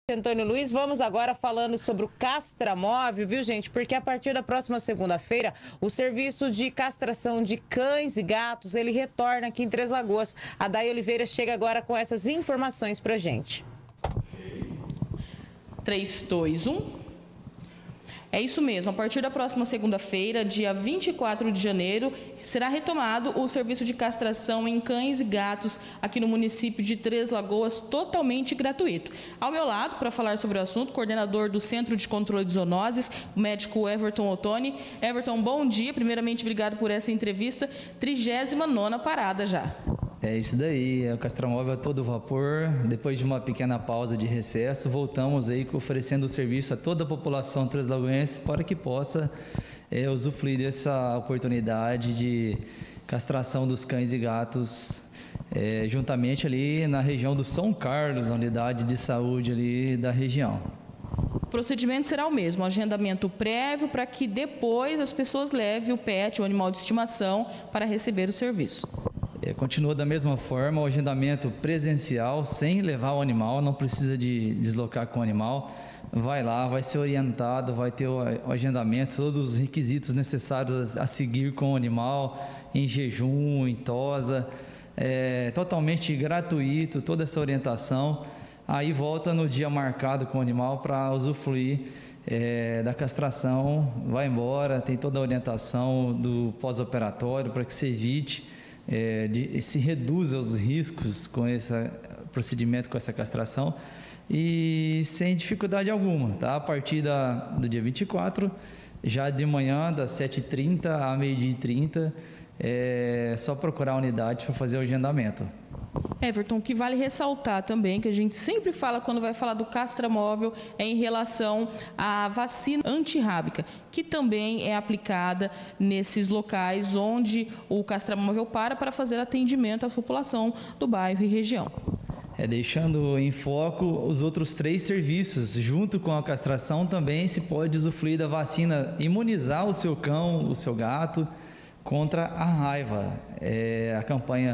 Antônio Luiz, vamos agora falando sobre o Castramóvel, viu, gente? Porque a partir da próxima segunda-feira, o serviço de castração de cães e gatos, ele retorna aqui em Três Lagoas. A Day Oliveira chega agora com essas informações pra gente. 3, 2, 1. É isso mesmo, a partir da próxima segunda-feira, dia 24 de janeiro, será retomado o serviço de castração em cães e gatos aqui no município de Três Lagoas, totalmente gratuito. Ao meu lado, para falar sobre o assunto, coordenador do Centro de Controle de Zoonoses, o médico Everton Ottoni. Everton, bom dia. Primeiramente, obrigado por essa entrevista. 39ª parada já. É isso daí, é o Castramóvel a todo vapor. Depois de uma pequena pausa de recesso, voltamos aí oferecendo o serviço a toda a população treslagoense para que possa usufruir dessa oportunidade de castração dos cães e gatos, juntamente ali na região do São Carlos, na unidade de saúde ali da região. O procedimento será o mesmo, agendamento prévio para que depois as pessoas levem o pet, o animal de estimação, para receber o serviço. Continua da mesma forma, o agendamento presencial, sem levar o animal, não precisa de deslocar com o animal. Vai lá, vai ser orientado, vai ter o agendamento, todos os requisitos necessários a seguir com o animal, em jejum, em tosa. Totalmente gratuito, toda essa orientação. Aí volta no dia marcado com o animal para usufruir da castração, vai embora, tem toda a orientação do pós-operatório para que se evite, se reduza os riscos com esse procedimento, com essa castração, e sem dificuldade alguma, tá? A partir do dia 24, já de manhã, das 7h30 a meio-dia e 30, é só procurar a unidade para fazer o agendamento. Everton, o que vale ressaltar também, que a gente sempre fala quando vai falar do Castramóvel, é em relação à vacina antirrábica, que também é aplicada nesses locais onde o Castramóvel para fazer atendimento à população do bairro e região. Deixando em foco os outros 3 serviços, junto com a castração também se pode usufruir da vacina, imunizar o seu cão, o seu gato contra a raiva. A campanha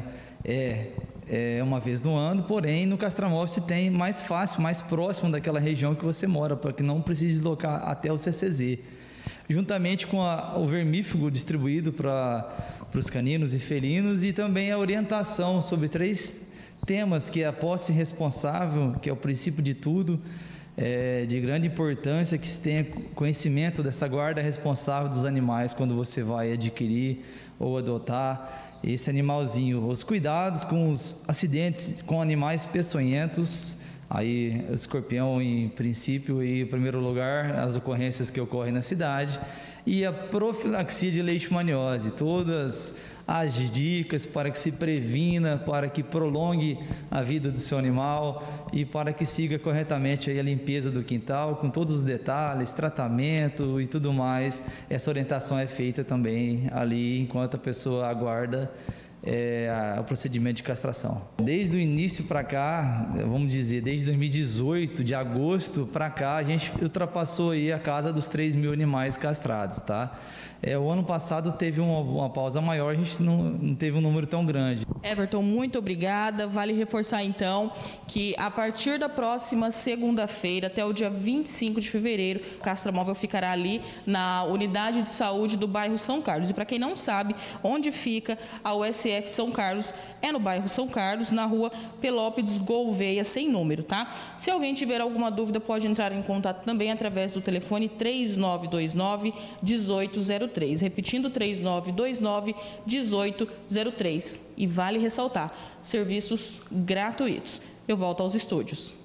é uma vez no ano, porém no Castramóvel se tem mais fácil, mais próximo daquela região que você mora, para que não precise deslocar até o CCZ. Juntamente com o vermífugo distribuído para os caninos e felinos, e também a orientação sobre 3 temas, que é a posse responsável, que é o princípio de tudo, de grande importância que se tenha conhecimento dessa guarda responsável dos animais quando você vai adquirir ou adotar esse animalzinho. Os cuidados com os acidentes com animais peçonhentos, aí o escorpião em princípio e em primeiro lugar, as ocorrências que ocorrem na cidade, e a profilaxia de leishmaniose, todas as dicas para que se previna, para que prolongue a vida do seu animal e para que siga corretamente aí a limpeza do quintal, com todos os detalhes, tratamento e tudo mais. Essa orientação é feita também ali enquanto a pessoa aguarda o procedimento de castração. Desde o início para cá, vamos dizer, desde 2018, de agosto para cá, a gente ultrapassou aí a casa dos 3.000 animais castrados, tá? O ano passado teve uma pausa maior, a gente não teve um número tão grande. Everton, muito obrigada. Vale reforçar então que a partir da próxima segunda-feira até o dia 25 de fevereiro, o Castramóvel ficará ali na unidade de saúde do bairro São Carlos. E para quem não sabe onde fica a USF São Carlos, é no bairro São Carlos, na rua Pelópides Gouveia, sem número, tá? Se alguém tiver alguma dúvida, pode entrar em contato também através do telefone 3929-1803. Repetindo, 3929-1803. E vale ressaltar, serviços gratuitos. Eu volto aos estúdios.